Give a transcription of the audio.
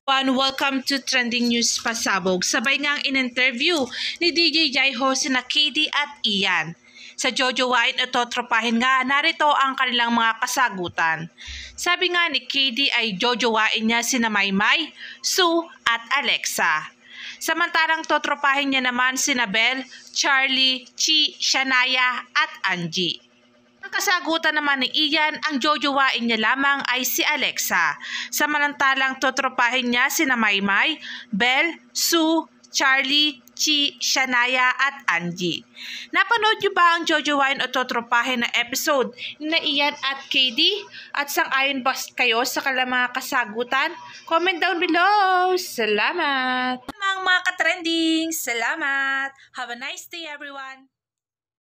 Welcome to Trending News Pasabog. Sabay ngang in-interview ni DJ Jaiho sina KD at Ian. Sa jojowain at totropahin nga, narito ang kanilang mga kasagutan. Sabi nga ni KD ay jojowain niya sina Maymay, Sue at Alexa. Samantalang totropahin niya naman sina Belle, Charlie, Chi, Shania at Angie. Ang kasagutan naman ni Ian, ang jojowain niya lamang ay si Alexa. Samantalang totropahin niya sina Maymay, Belle, Sue, Charlie, Chi, Shania at Angie. Napanood niyo ba ang jojowain o totropahin na episode na Ian at KD? At sang-ayon ba kayo sa kanilang mga kasagutan? Comment down below. Salamat! Mga ka-trending, salamat! Have a nice day everyone!